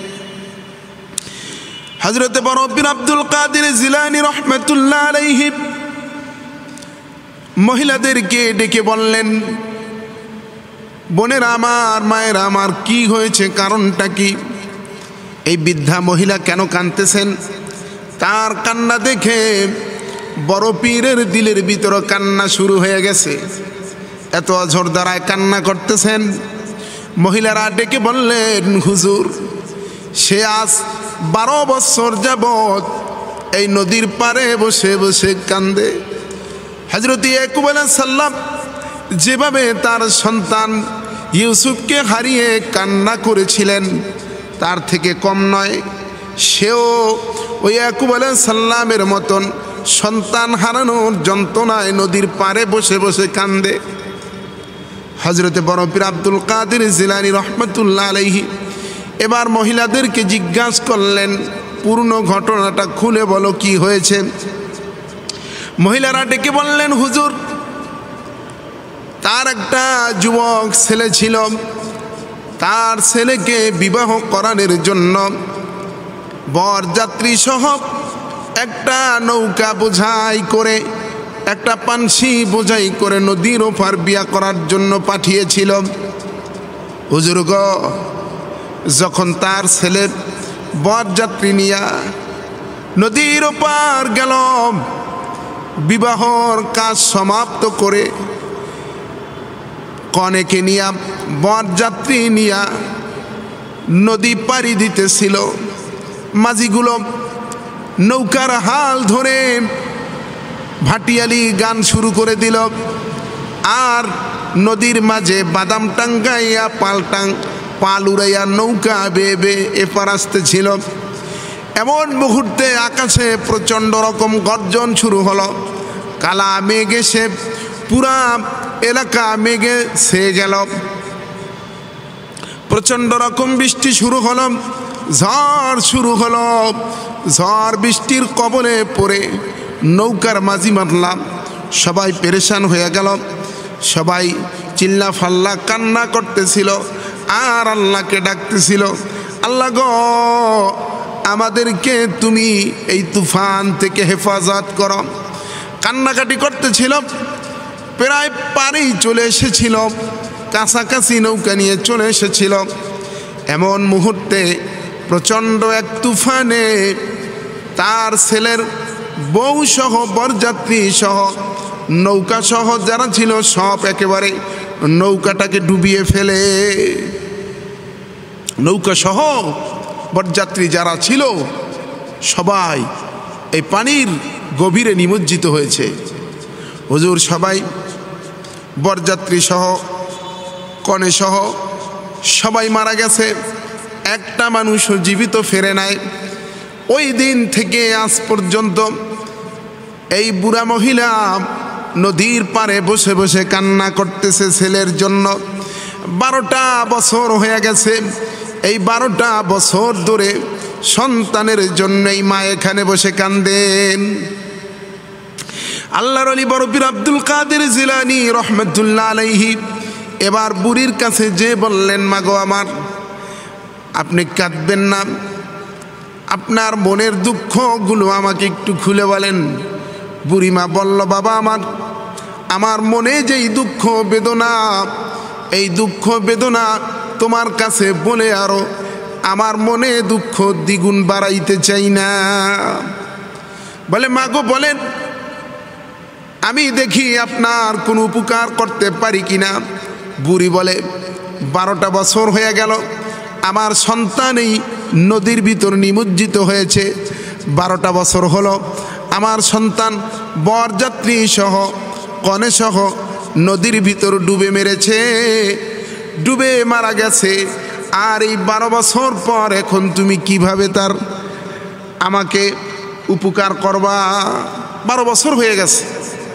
হযরতে বড় পীর আব্দুল কাদের জিলানী রহমাতুল্লাহ আলাইহি মহিলাদেরকে ডেকে বললেন, বোনেরা আমার, মায়েরা আমার, কি হয়েছে, কারণটা কি? এই বৃদ্ধা মহিলা কেন কাঁদতেছেন? তার কান্না দেখে বড় পীরের দিলের ভিতরে কান্না শুরু হয়ে গেছে। এত অঝোর দ্বারায় কান্না করতেছেন। মহিলারা ডেকে বললেন, হুজুর, সে আজ 12 বছর যাবৎ এই নদীর পাড়ে বসে বসে কান্দে। হযরত ইয়াকুব আলাইহিস সালাম যেভাবে তার সন্তান ইউসুফকে হারিয়ে কান্না করেছিলেন, তার থেকে কম নয়। সেও ওই ইয়াকুব আলাইহিস সালামের মতন সন্তান হারানোর যন্ত্রণায় নদীর পাড়ে বসে বসে কান্দে। হযরতে বড় পীর আব্দুল কাদের জিলানী রহমতুল্লাহ আলাইহি এবার মহিলাদেরকে জিজ্ঞাসা করলেন, পূর্ণ ঘটনাটা খুলে বলো, কি হয়েছে? মহিলারা ডেকে বললেন, হুজুর, তার একটা যুবক ছেলে ছিল। তার ছেলেকে বিবাহ করানোর জন্য বরযাত্রী সহ একটা নৌকা বোঝাই করে, একটা পানসি বোঝাই করে নদীর ওপার বিয়া করার জন্য পাঠিয়েছিল। হুজুর গো, যখন তার ছেলের বরযাত্রী নিয়া নদীর ওপার গেল, বিবাহর কাজ সমাপ্ত করে কনেকে নিয়া, বরযাত্রী নিয়া নদী পাড়ি দিতেছিল। মাঝিগুলো নৌকার হাল ধরে ভাটিয়ালি গান শুরু করে দিল, আর নদীর মাঝে বাদাম টাঙ্গাইয়া পাল উড়াইয়া নৌকা বেয়ে বেয়ে এপার আসতেছিল। এমন মুহূর্তে আকাশে প্রচণ্ড রকম গর্জন শুরু হলো। কালা মেঘ এসে পুরা এলাকা মেঘে ছেয়ে গেল। প্রচণ্ড রকম বৃষ্টি শুরু হলো, ঝড় শুরু হলো। ঝড় বৃষ্টির কবলে পড়ে নৌকার মাঝি মারলাম সবাই পেরেশান হয়ে গেল। সবাই চিল্লা ফাল্লা কান্না করতেছিল আর আল্লাহকে ডাকতেছিল, আল্লাহ গো, আমাদেরকে তুমি এই তুফান থেকে হেফাজত করো। কান্নাকাটি করতেছিল। প্রায় পাড়েই চলে এসেছিল, কাছাকাছি নৌকা নিয়ে চলে এসেছিল। এমন মুহূর্তে প্রচণ্ড এক তুফানে তার ছেলের বউ সহ, বরযাত্রী সহ, নৌকা সহ যারা ছিল সব একেবারে নৌকাটাকে ডুবিয়ে ফেলে। নৌকা সহ বরযাত্রী যারা ছিল সবাই এই পানির গভীরে নিমজ্জিত হয়েছে। হুজুর, সবাই বরযাত্রী সহ, কনে সহ সবাই মারা গেছে। একটা মানুষও জীবিত ফেরে নাই। ওই দিন থেকে আজ পর্যন্ত এই বুড়া মহিলা নদীর পাড়ে বসে বসে কান্না করতেছে ছেলের জন্য। 12টা বছর হয়ে গেছে। এই 12টা বছর ধরে সন্তানের জন্যই মা এখানে বসে কান্দেন। আল্লাহর ওলি বড় পীর আব্দুল কাদের জিলানী রহমতুল্লাহ আলাইহি এবার বুড়ির কাছে যে বললেন, মাগো আমার, আপনি কাঁদবেন না, আপনার মনের দুঃখগুলো আমাকে একটু খুলে বলেন। বুড়িমা বলল, বাবা আমার মনে যেই দুঃখ বেদনা, এই দুঃখ বেদনা তোমার কাছে বলে আরো আমার মনে দুঃখ দ্বিগুণ বাড়াইতে চাই না। বলে, মাগো বলেন, আমি দেখি আপনার কোনো উপকার করতে পারি কিনা। বুড়ি বলে, 12টা বছর হয়ে গেল আমার সন্তান এই নদীর ভিতর নিমজ্জিত হয়েছে। 12টা বছর হলো আমার সন্তান বরযাত্রী সহ, কনে সহ নদীর ভিতর ডুবে মেরেছে, ডুবে মারা গেছে। আর এই 12 বছর পর এখন তুমি কিভাবে তার আমাকে উপকার করবা? 12 বছর হয়ে গেছে,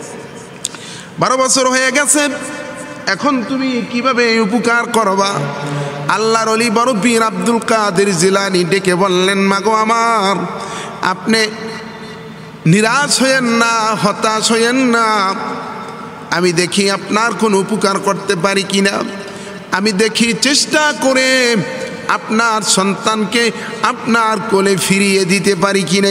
12 বছর হয়ে গেছে, এখন তুমি কিভাবে উপকার করবা? আল্লাহর ওলি বড় পীর আব্দুল কাদের জিলানী ডেকে বললেন, মাগো আমার, আপনি নিরাশ হয়েন না, হতাশ হয়েন না। আমি দেখি আপনার কোনো উপকার করতে পারি কিনা। আমি দেখি চেষ্টা করে আপনার সন্তানকে আপনার কোলে ফিরিয়ে দিতে পারি কিনা,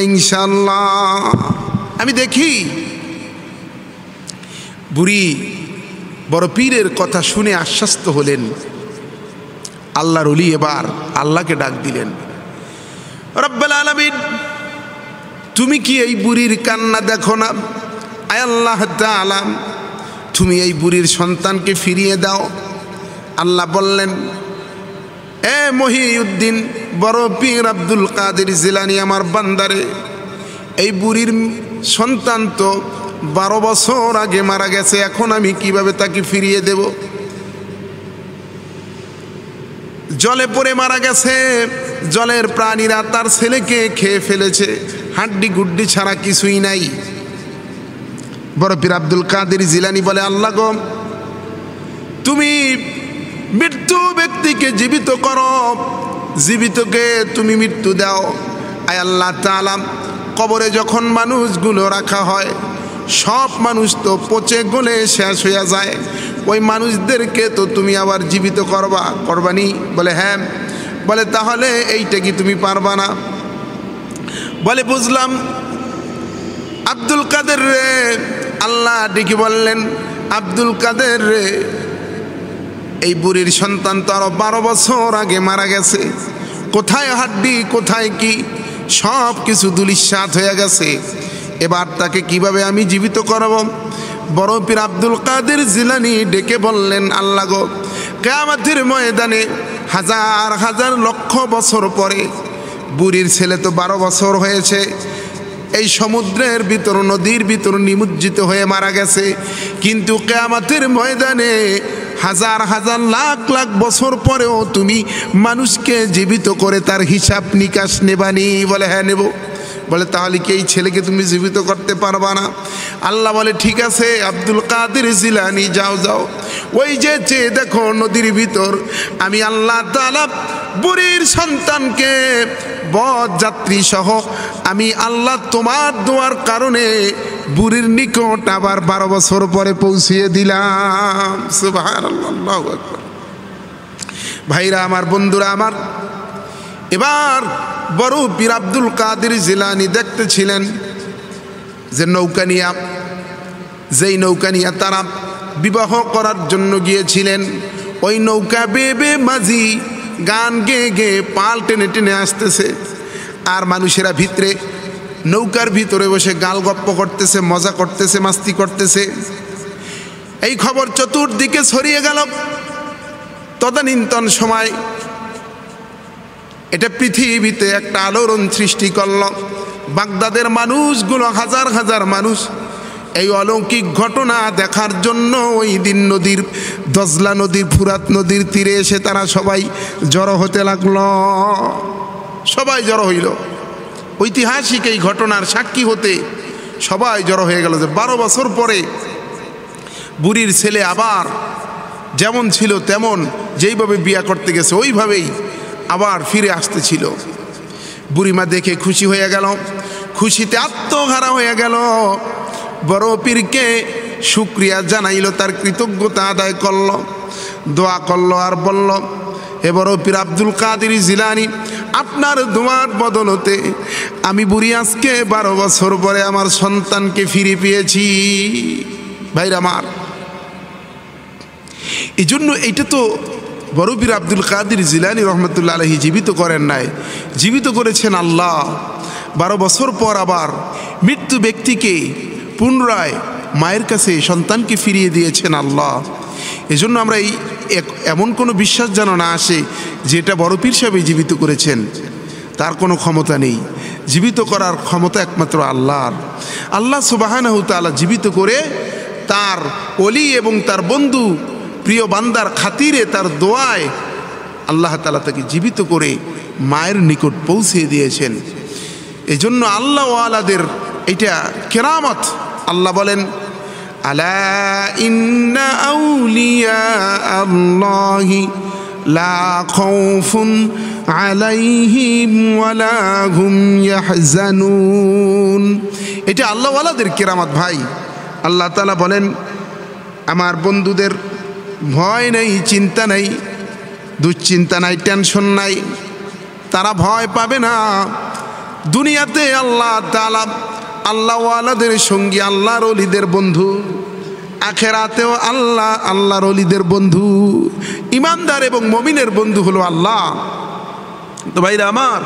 ইনশাআল্লাহ আমি দেখি। বুড়ি বড় পীরের কথা শুনে আশ্বস্ত হলেন। আল্লাহর ওলি এবার আল্লাহকে ডাক দিলেন, রব্বুল আলামিন, তুমি কি এই বুড়ির কান্না দেখো না? আয় আল্লাহ তাআলা, তুমি এই বুড়ির সন্তানকে ফিরিয়ে দাও। আল্লাহ বললেন, এ মহিউদ্দিন বড় পীর আব্দুল কাদের জিলানী, আমার বান্দারে, এই বুড়ির সন্তান তো 12 বছর আগে মারা গেছে, এখন আমি কিভাবে তাকে ফিরিয়ে দেব? জলে পড়ে মারা গেছে, জলের প্রাণীরা তার ছেলেকে খেয়ে ফেলেছে, হাড্ডি গুড্ডি ছাড়া কিছুই নাই। বড় পীর আব্দুল কাদের জিলানী বলে, আল্লাহ গো, তুমি মৃত্যু ব্যক্তিকে জীবিত করো, জীবিতকে তুমি মৃত্যু দাও। আয় আল্লাহ তাআলা, কবরে যখন মানুষগুলো রাখা হয়, সব মানুষ তো পচে গলে শেষ হয়ে যায়, ওই মানুষদেরকে তো তুমি আবার জীবিত করবানি? বলে হ্যাঁ। বলে তাহলে এইটা কি তুমি পারবা না? বলে বুঝলাম। আব্দুল কাদের রে, আল্লাহ ডেকে বললেন, আব্দুল কাদের রে, এই বুড়ির সন্তান তো আরো 12 বছর আগে মারা গেছে, কোথায় হাড্ডি কোথায় কি সব কিছু ধূলিসাৎ হয়ে গেছে, এবার তাকে কিভাবে আমি জীবিত করব? বড় পীর আব্দুল কাদের জিলানী ডেকে বললেন, আল্লাহ গো, কিয়ামতের ময়দানে হাজার হাজার লক্ষ বছর পরে বুড়ির ছেলে তো 12 বছর হয়েছে, এই সমুদ্রের ভিতর নদীর ভিতর নিমজ্জিত হয়ে মারা গেছে, কিন্তু কিয়ামতের ময়দানে হাজার হাজার লাখ লাখ বছর পরেও তুমি মানুষকে জীবিত করে তার হিসাব নিকাশ নেবানি? বলে হ্যাঁ নেব। বলে তাহলে কি এই ছেলেকে তুমি জীবিত করতে পারবা না? আল্লাহ বলে ঠিক আছে আব্দুল কাদের জিলানী, যাও যাও, ওই যে চেয়ে দেখো নদীর ভিতর আমি আল্লাহ তাআলা বুড়ির সন্তানকে বরযাত্রী সহ আমি আল্লাহ তোমার দোয়ার কারণে বুড়ির নিকট আবার 12 বছর পরে পৌঁছিয়ে দিলাম। সুবহানাল্লাহ, আল্লাহু আকবার। ভাইরা আমার, বন্ধুরা আমার, এবার বড় পীর আব্দুল কাদের জিলানী দেখতেছিলেন যে যেই নৌকা নিয়ে তারা বিবাহ করার জন্য গিয়েছিলেন, ওই নৌকা বেয়ে মাঝি গান গেয়ে গেয়ে পাল টেনে টেনে আসতেছে, আর মানুষেরা ভিতরে নৌকার ভিতরে বসে গাল গপ্প করতেছে, মজা করতেছে, মাস্তি করতেছে। এই খবর চতুর্দিকে ছড়িয়ে গেল। তদানীন্তন সময় এটা পৃথিবীতে একটা আলোড়ন সৃষ্টি করল। বাগদাদের মানুষগুলো, হাজার হাজার মানুষ এই অলৌকিক ঘটনা দেখার জন্য ওই দিন নদীর, দজলা নদীর, ফুরাত নদীর তীরে এসে তারা সবাই জড়ো হতে লাগলো। সবাই জড়ো হইল ঐতিহাসিক এই ঘটনার সাক্ষী হতে। সবাই জড়ো হয়ে গেল যে 12 বছর পরে বুড়ির ছেলে আবার যেমন ছিল তেমন, যেইভাবে বিয়া করতে গেছে ওইভাবেই আবার ফিরে আসতেছিল। বুড়িমা দেখে খুশি হয়ে গেল, খুশিতে আত্মহারা হয়ে গেল। বড় পীরকে শুকরিয়া জানাইল, তার কৃতজ্ঞতা আদায় করল, দোয়া করল, আর বলল, হে বড় পীর আব্দুল কাদের জিলানী, আপনার দোয়ার বদলতে আমি বুড়ি আজকে 12 বছর পরে আমার সন্তানকে ফিরে পেয়েছি। ভাইরা আমার, এই জন্য এইটা তো বড় পীর আব্দুল কাদের জিলানী রহমতুল্লাহ আলাইহি জীবিত করেন নাই, জীবিত করেছেন আল্লাহ। 12 বছর পর আবার মৃত্যু ব্যক্তিকে পুনরায় মায়ের কাছে সন্তানকে ফিরিয়ে দিয়েছেন আল্লাহ। এজন্য আমরা এমন কোনো বিশ্বাস যেন না আসে যে এটা বড় পীর সাহেবই জীবিত করেছেন, তার কোনো ক্ষমতা নেই। জীবিত করার ক্ষমতা একমাত্র আল্লাহর। আল্লাহ সুবহানাহু তাআলা জীবিত করে তার ওলি এবং তার বন্ধু প্রিয় বান্দার খাতিরে, তার দোয়ায় আল্লাহ তাআলা তাকে জীবিত করে মায়ের নিকট পৌঁছে দিয়েছেন। এজন্য আল্লাহ ওয়ালাদের এটা কেরামত। আল্লাহ বলেন, আলা ইন্না আউলিয়া আল্লাহি লা খাউফুন আলাইহিম ওয়ালা হুম ইয়াহজানুন। এটা আল্লাহ ওয়ালাদের কেরামত ভাই। আল্লাহ তাআলা বলেন, আমার বন্ধুদের ভয় নেই, চিন্তা নেই, দুশ্চিন্তা নাই, টেনশন নাই, তারা ভয় পাবে না। দুনিয়াতে আল্লাহ তাআলা আল্লাহ ওয়ালাদের সঙ্গী, আল্লাহর ওলিদের বন্ধু আখেরাতেও আল্লাহ, আল্লাহর ওলিদের বন্ধু, ইমানদার এবং মুমিনের বন্ধু হলো আল্লাহ। তো ভাইরা আমার,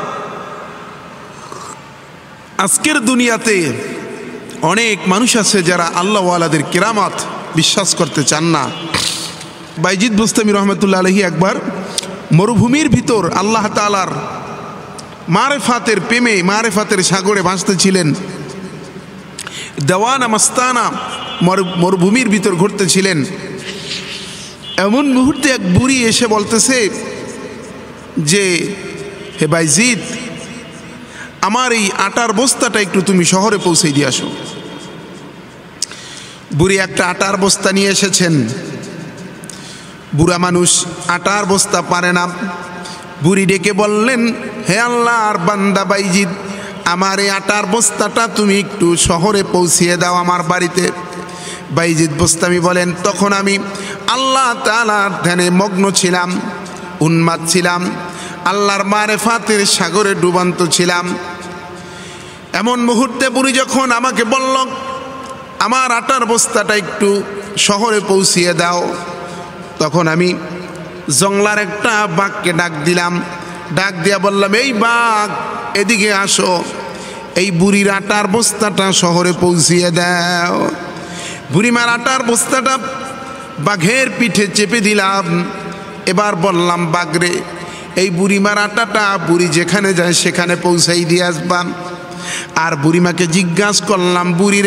আজকের দুনিয়াতে অনেক মানুষ আছে যারা আল্লাহওয়ালাদের কেরামত বিশ্বাস করতে চান না। বাইজিদ বুস্তামি রহমতুল্লাহ আলাইহি একবার মরুভূমির ভিতর আল্লাহ তাআলার মারেফাতের প্রেমে, মারেফাতের সাগরে ভাসতেছিলেন। দেওয়ানা মাস্তানা মরুভূমির ভিতর ঘুরতেছিলেন। এমন মুহূর্তে এক বুড়ি এসে বলতেছে যে, হে বাইজিদ, আমার এই আটার বস্তাটা একটু তুমি শহরে পৌঁছে দিয়ে আসো। বুড়ি একটা আটার বস্তা নিয়ে এসেছেন। বুড়া মানুষ আটার বস্তা পারে না। বুড়ি ডেকে বললেন, হে আল্লাহর বান্দা বাইজিদ, আমার এই আটার বস্তাটা তুমি একটু শহরে পৌঁছিয়ে দাও আমার বাড়িতে। বাইজিদ বুস্তামি বলেন, তখন আমি আল্লাহ তাআলার ধ্যানে মগ্ন ছিলাম, উন্মাদ ছিলাম, আল্লাহর মারেফাতের সাগরে ডুবান্ত ছিলাম। এমন মুহূর্তে বুড়ি যখন আমাকে বলল, আমার আটার বস্তাটা একটু শহরে পৌঁছিয়ে দাও, তখন আমি জংলার একটা বাঘকে ডাক দিলাম। ডাক দিয়া বললাম, এই বাঘ, এদিকে আসো, এই বুড়ির আটার বস্তাটা শহরে পৌঁছিয়ে দাও। বুড়িমার আটার বস্তাটা বাঘের পিঠে চেপে দিলাম। এবার বললাম, বাঘরে, এই বুড়িমার আটাটা বুড়ি যেখানে যায় সেখানে পৌঁছাই দিয়ে আসবাম। আর বুড়িমাকে জিজ্ঞাসা করলাম,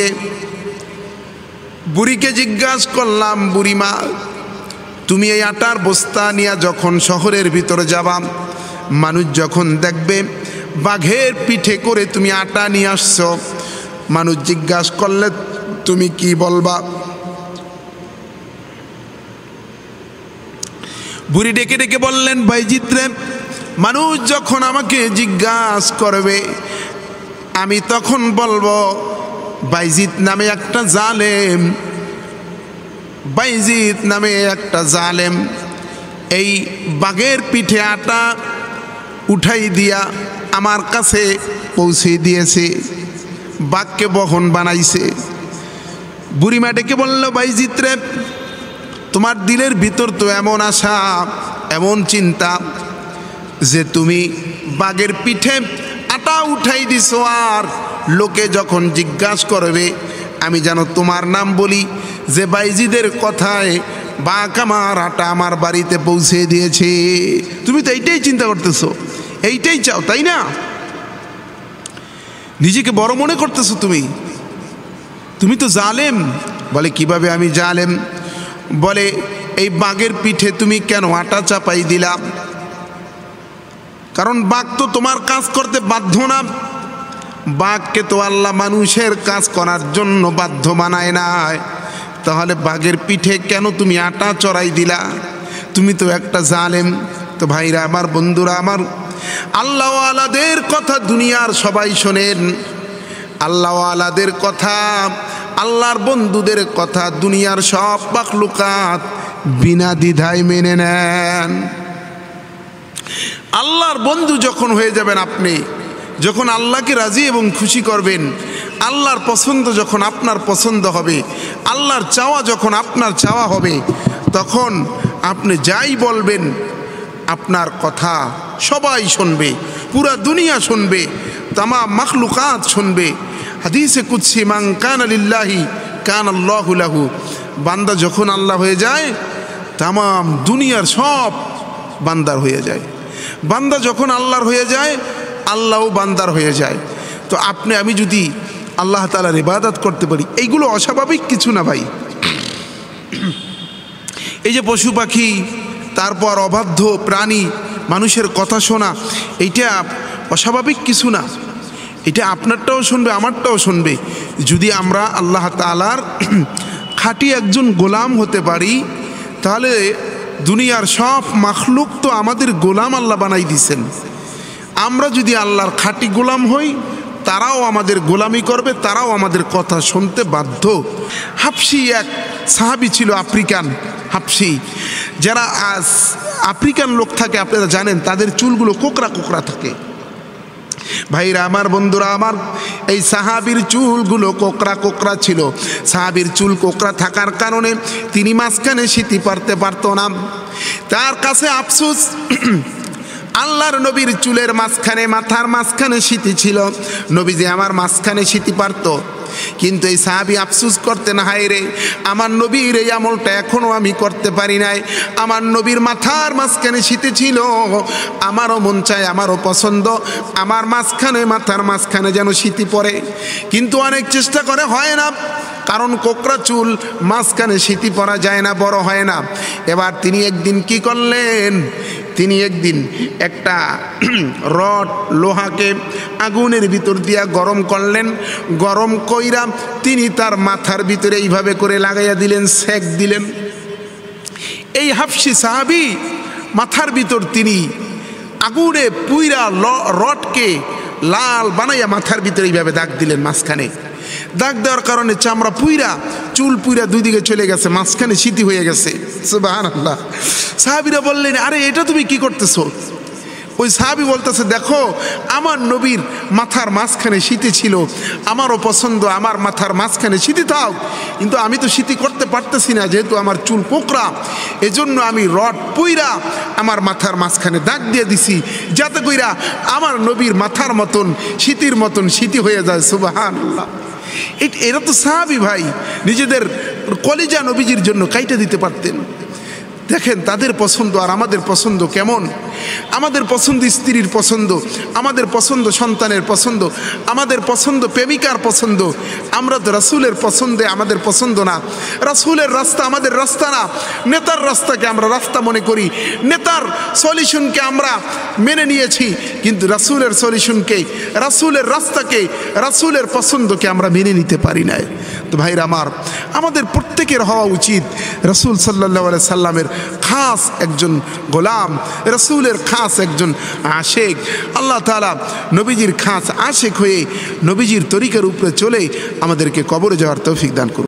বুড়িকে জিজ্ঞাসা করলাম, বুড়িমা, তুমি এই আটার বস্তা নিয়ে যখন শহরের ভিতরে যাবা, মানুষ যখন দেখবে বাঘের পিঠে করে তুমি আটা নিয়ে আসছো, মানুষ জিজ্ঞাসা করলে তুমি কি বলবা? বুড়ি ডেকে ডেকে বললেন, বাইজিদ রে, মানুষ যখন আমাকে জিজ্ঞাসা করবে, আমি তখন বলবো, বাইজিদ নামে একটা জালেম, বাইজিদ নামে একটা জালেম এই বাঘের পিঠে আটা উঠাই দিয়া আমার কাছে পৌঁছে দিয়েছে, বাঘকে বহন বানাইছে। বুড়িমা ডেকে বলল, বাইজিদ রে, তোমার দিলের ভিতর তো এমন আশা, এমন চিন্তা যে তুমি বাঘের পিঠে আটা উঠাই দিছো, আর লোকে যখন জিজ্ঞাসা করবে আমি যেন তোমার নাম বলি যে বাইজিদের কথায় বাঘ আমার আটা আমার বাড়িতে পৌঁছে দিয়েছে। তুমি তো এইটাই চিন্তা করতেছো, এইটাই চাও, তাই না? নিজেকে বড় মনে করতেছো তুমি তো জালেম। বলে, কিভাবে আমি জালেম? বলে, এই বাঘের পিঠে তুমি কেন আটা চাপাই দিলাম? কারণ বাঘ তো তোমার কাজ করতে বাধ্য না। বাঘকে তো আল্লাহ মানুষের কাজ করার জন্য বাধ্য বানায় নাই। তাহলে বাঘের পিঠে কেন তুমি আটা চড়াই দিলা? তুমি তো একটা জালেম। তো ভাইরা আমার, বন্ধুরা আমার, আল্লাহওয়ালাদের কথা দুনিয়ার সবাই শোনেন। আল্লাহওয়ালাদের কথা, আল্লাহর বন্ধুদের কথা দুনিয়ার সব মাখলুকাত বিনা দ্বিধায় মেনে নেন। আল্লাহর বন্ধু যখন হয়ে যাবেন আপনি, যখন আল্লাহকে রাজি এবং খুশি করবেন, আল্লাহর পছন্দ যখন আপনার পছন্দ হবে, আল্লাহর চাওয়া যখন আপনার চাওয়া হবে, তখন আপনি যাই বলবেন আপনার কথা সবাই শুনবে, পুরা দুনিয়া শুনবে, তামাম মাখলুকাত শুনবে। হাদিসে কুদসি, মান কানা লিল্লাহি কানা আল্লাহু লাহু। বান্দা যখন আল্লাহ হয়ে যায়, তামাম দুনিয়ার সব বান্দার হয়ে যায়। বান্দা যখন আল্লাহর হয়ে যায়, আল্লাহও বান্দার হয়ে যায়। তো আপনি আমি যদি আল্লাহ তাআলার ইবাদত করতে পারি, এইগুলো অস্বাভাবিক কিছু না ভাই। এই যে পশু পাখি, তারপর অবাধ্য প্রাণী, মানুষের কথা শোনা, এইটা অস্বাভাবিক কিছু না। এটা আপনারটাও শুনবে, আমারটাও শুনবে। যদি আমরা আল্লাহ তাআলার খাঁটি একজন গোলাম হতে পারি, তাহলে দুনিয়ার সব মাখলুক তো আমাদের গোলাম আল্লাহ বানাই দিয়েছেন। আমরা যদি আল্লাহর খাঁটি গোলাম হই, তারাও আমাদের গোলামি করবে, তারাও আমাদের কথা শুনতে বাধ্য। হাবশি এক সাহাবী ছিল, আফ্রিকান হাবশি। যারা আফ্রিকান লোক থাকে, আপনারা জানেন, তাদের চুলগুলো কোকড়া কোকড়া থাকে। ভাইরা আমার, বন্ধুরা আমার, এই সাহাবীর চুলগুলো কোকড়া কোকড়া ছিল। সাহাবীর চুল কোকড়া থাকার কারণে তিনি মাঝখানে সিঁথি পারতে পারতো না। তার কাছে আফসোস, আল্লাহর নবীর চুলের মাঝখানে, মাথার মাঝখানে সিঁথি ছিল, নবীজি আমার মাঝখানে সিঁথি পারত। কিন্তু এই সাহাবী আফসোস করতেন, হায় রে, আমার নবীর এই আমলটা এখনও আমি করতে পারি নাই। আমার নবীর মাথার মাঝখানে সিঁথি ছিল, আমারও মন চায়, আমারও পছন্দ আমার মাঝখানে, মাথার মাঝখানে যেন সিঁথি পড়ে। কিন্তু অনেক চেষ্টা করে, হয় না, কারণ কোকড়া চুল, মাঝখানে সিঁথি পরা যায় না, বড় হয় না। এবার তিনি একদিন কি করলেন, তিনি একদিন একটা রড, লোহাকে আগুনের ভিতর দিয়া গরম করলেন। গরম কইরা তিনি তার মাথার ভিতরে এইভাবে করে লাগাইয়া দিলেন, সেক দিলেন। এই হাফসি সাহাবী মাথার ভিতর তিনি আগুনে পুইরা রডকে লাল বানাইয়া মাথার ভিতরে এইভাবে দাগ দিলেন। মাঝখানে দাগ দেওয়ার কারণে চামড়া পুইরা, চুল পুইরা দুই দিকে চলে গেছে, মাঝখানে সিঁথি হয়ে গেছে। সুবহানাল্লাহ। সাহাবীরা বললেন, আরে এটা তুমি কি করতেছো? ওই সাহাবী বলতেছে, দেখো, আমার নবীর মাথার মাঝখানে সিঁথি ছিল, আমারও পছন্দ আমার মাথার মাঝখানে সিঁথি থাক, কিন্তু আমি তো সিঁথি করতে পারতেছি না, যেহেতু আমার চুল কোকড়া, এজন্য আমি রড পুইরা আমার মাথার মাঝখানে দাগ দিয়ে দিছি, যাতে কইরা আমার নবীর মাথার মতন, সিঁথির মতন সিঁথি হয়ে যায়। সুবহানাল্লাহ। এরা তো সাহাবী ভাই, নিজেদের কলিজা নবীজির জন্য কাইটা দিতে পারতেন। দেখেন তাদের পছন্দ আর আমাদের পছন্দ কেমন। আমাদের পছন্দ স্ত্রীর পছন্দ, আমাদের পছন্দ সন্তানের পছন্দ, আমাদের পছন্দ প্রেমিকার পছন্দ। আমরা তো রাসূলের পছন্দে আমাদের পছন্দ না, রাসূলের রাস্তা আমাদের রাস্তা না। নেতার রাস্তাকে আমরা রাস্তা মনে করি, নেতার সলিউশনকে আমরা মেনে নিয়েছি, কিন্তু রাসূলের সলিউশনকে, রাসূলের রাস্তাকে, রাসূলের পছন্দকে আমরা মেনে নিতে পারি না। তো ভাইরা আমার, আমাদের প্রত্যেকের হওয়া উচিত রাসূল সাল্লাল্লাহু আলাইহি সাল্লামের খাস একজন গোলাম, রাসূলের খাস একজন আশেক। আল্লাহ তাআলা নবীজির খাস আশেক হয়ে নবীজির তরিকার উপরে চলে আমাদেরকে কবরে যাওয়ার তৌফিক দান করুন।